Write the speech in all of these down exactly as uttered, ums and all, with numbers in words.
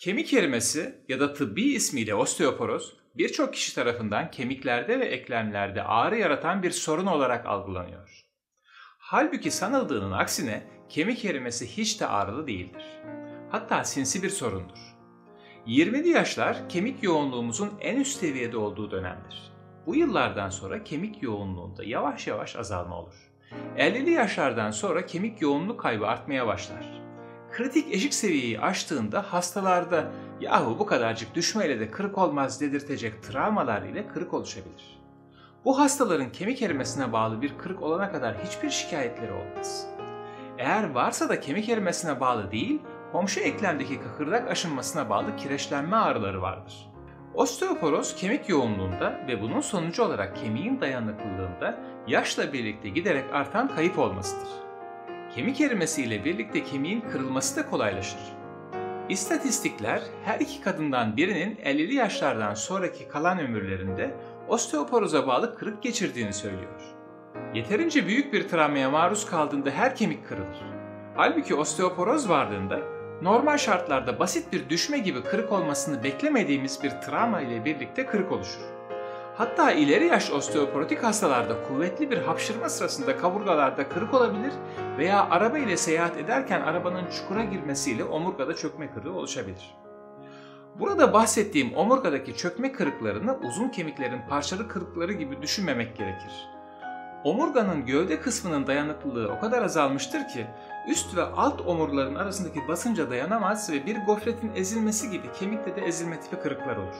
Kemik erimesi ya da tıbbi ismiyle osteoporoz, birçok kişi tarafından kemiklerde ve eklemlerde ağrı yaratan bir sorun olarak algılanıyor. Halbuki sanıldığının aksine kemik erimesi hiç de ağrılı değildir. Hatta sinsi bir sorundur. yirmili yaşlar kemik yoğunluğumuzun en üst seviyede olduğu dönemdir. Bu yıllardan sonra kemik yoğunluğunda yavaş yavaş azalma olur. ellili yaşlardan sonra kemik yoğunluk kaybı artmaya başlar. Kritik eşik seviyeyi aştığında hastalarda "yahu bu kadarcık düşmeyle de kırık olmaz" dedirtecek travmalar ile kırık oluşabilir. Bu hastaların kemik erimesine bağlı bir kırık olana kadar hiçbir şikayetleri olmaz. Eğer varsa da kemik erimesine bağlı değil, komşu eklemdeki kıkırdak aşınmasına bağlı kireçlenme ağrıları vardır. Osteoporoz kemik yoğunluğunda ve bunun sonucu olarak kemiğin dayanıklılığında yaşla birlikte giderek artan kayıp olmasıdır. Kemik erimesi ile birlikte kemiğin kırılması da kolaylaşır. İstatistikler her iki kadından birinin ellili yaşlardan sonraki kalan ömürlerinde osteoporoza bağlı kırık geçirdiğini söylüyor. Yeterince büyük bir travmaya maruz kaldığında her kemik kırılır. Halbuki osteoporoz varlığında normal şartlarda basit bir düşme gibi kırık olmasını beklemediğimiz bir travma ile birlikte kırık oluşur. Hatta ileri yaş osteoporotik hastalarda kuvvetli bir hapşırma sırasında kaburgalarda kırık olabilir veya araba ile seyahat ederken arabanın çukura girmesiyle omurgada çökme kırığı oluşabilir. Burada bahsettiğim omurgadaki çökme kırıklarını uzun kemiklerin parçalı kırıkları gibi düşünmemek gerekir. Omurganın gövde kısmının dayanıklılığı o kadar azalmıştır ki üst ve alt omurların arasındaki basınca dayanamaz ve bir gofretin ezilmesi gibi kemikte de ezilme tipi kırıklar olur.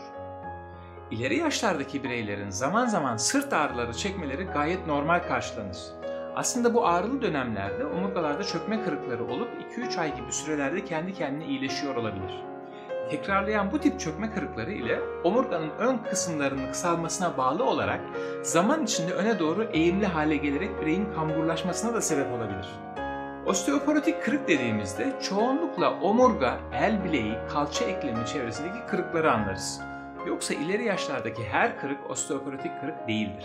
İleri yaşlardaki bireylerin zaman zaman sırt ağrıları çekmeleri gayet normal karşılanır. Aslında bu ağrılı dönemlerde omurgalarda çökme kırıkları olup iki üç ay gibi sürelerde kendi kendine iyileşiyor olabilir. Tekrarlayan bu tip çökme kırıkları ile omurganın ön kısımlarının kısalmasına bağlı olarak zaman içinde öne doğru eğimli hale gelerek bireyin kamburlaşmasına da sebep olabilir. Osteoporotik kırık dediğimizde çoğunlukla omurga, el bileği, kalça eklemi çevresindeki kırıkları anlarız. Yoksa ileri yaşlardaki her kırık osteoporotik kırık değildir.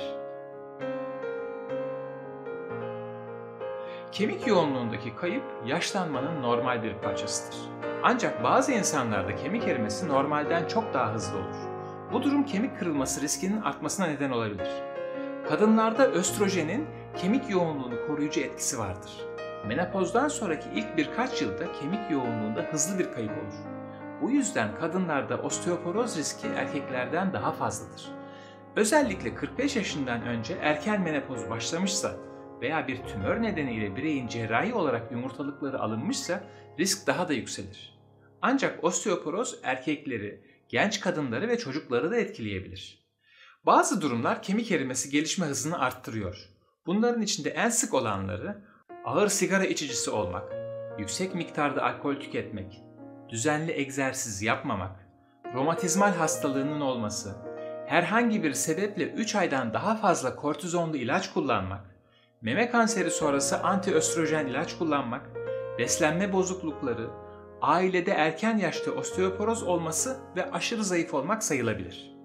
Kemik yoğunluğundaki kayıp yaşlanmanın normal bir parçasıdır. Ancak bazı insanlarda kemik erimesi normalden çok daha hızlı olur. Bu durum kemik kırılması riskinin artmasına neden olabilir. Kadınlarda östrojenin kemik yoğunluğunu koruyucu etkisi vardır. Menopozdan sonraki ilk birkaç yılda kemik yoğunluğunda hızlı bir kayıp olur. Bu yüzden kadınlarda osteoporoz riski erkeklerden daha fazladır. Özellikle kırk beş yaşından önce erken menopoz başlamışsa veya bir tümör nedeniyle bireyin cerrahi olarak yumurtalıkları alınmışsa risk daha da yükselir. Ancak osteoporoz erkekleri, genç kadınları ve çocukları da etkileyebilir. Bazı durumlar kemik erimesi gelişme hızını arttırıyor. Bunların içinde en sık olanları ağır sigara içicisi olmak, yüksek miktarda alkol tüketmek, düzenli egzersiz yapmamak, romatizmal hastalığının olması, herhangi bir sebeple üç aydan daha fazla kortizonlu ilaç kullanmak, meme kanseri sonrası antiöstrojen ilaç kullanmak, beslenme bozuklukları, ailede erken yaşta osteoporoz olması ve aşırı zayıf olmak sayılabilir.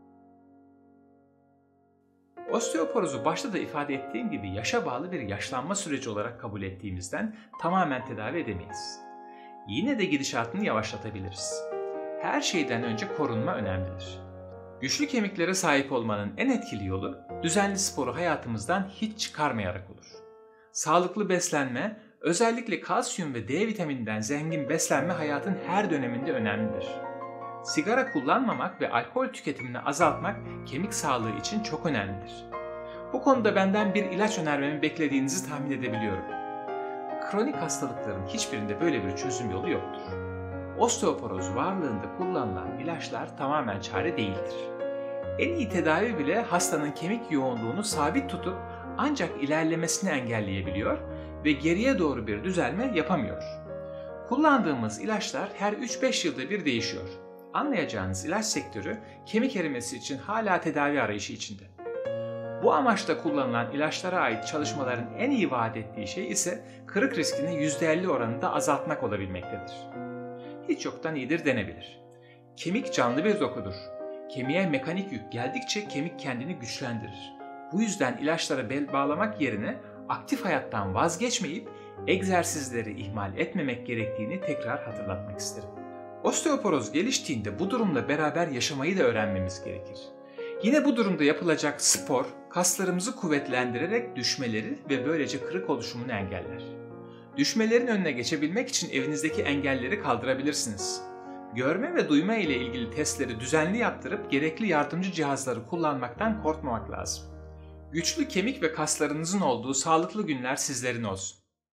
Osteoporozu başta da ifade ettiğim gibi yaşa bağlı bir yaşlanma süreci olarak kabul ettiğimizden tamamen tedavi edemeyiz. Yine de gidişatını yavaşlatabiliriz. Her şeyden önce korunma önemlidir. Güçlü kemiklere sahip olmanın en etkili yolu düzenli sporu hayatımızdan hiç çıkarmayarak olur. Sağlıklı beslenme, özellikle kalsiyum ve D vitamininden zengin beslenme hayatın her döneminde önemlidir. Sigara kullanmamak ve alkol tüketimini azaltmak kemik sağlığı için çok önemlidir. Bu konuda benden bir ilaç önermemi beklediğinizi tahmin edebiliyorum. Kronik hastalıkların hiçbirinde böyle bir çözüm yolu yoktur. Osteoporoz varlığında kullanılan ilaçlar tamamen çare değildir. En iyi tedavi bile hastanın kemik yoğunluğunu sabit tutup ancak ilerlemesini engelleyebiliyor ve geriye doğru bir düzelme yapamıyor. Kullandığımız ilaçlar her üç beş yılda bir değişiyor. Anlayacağınız ilaç sektörü kemik erimesi için hala tedavi arayışı içinde. Bu amaçla kullanılan ilaçlara ait çalışmaların en iyi vaat ettiği şey ise kırık riskini yüzde elli oranında azaltmak olabilmektedir. Hiç yoktan iyidir denebilir. Kemik canlı bir dokudur. Kemiğe mekanik yük geldikçe kemik kendini güçlendirir. Bu yüzden ilaçlara bel bağlamak yerine aktif hayattan vazgeçmeyip egzersizleri ihmal etmemek gerektiğini tekrar hatırlatmak isterim. Osteoporoz geliştiğinde bu durumla beraber yaşamayı da öğrenmemiz gerekir. Yine bu durumda yapılacak spor, kaslarımızı kuvvetlendirerek düşmeleri ve böylece kırık oluşumunu engeller. Düşmelerin önüne geçebilmek için evinizdeki engelleri kaldırabilirsiniz. Görme ve duyma ile ilgili testleri düzenli yaptırıp gerekli yardımcı cihazları kullanmaktan korkmamak lazım. Güçlü kemik ve kaslarınızın olduğu sağlıklı günler sizlerin olsun.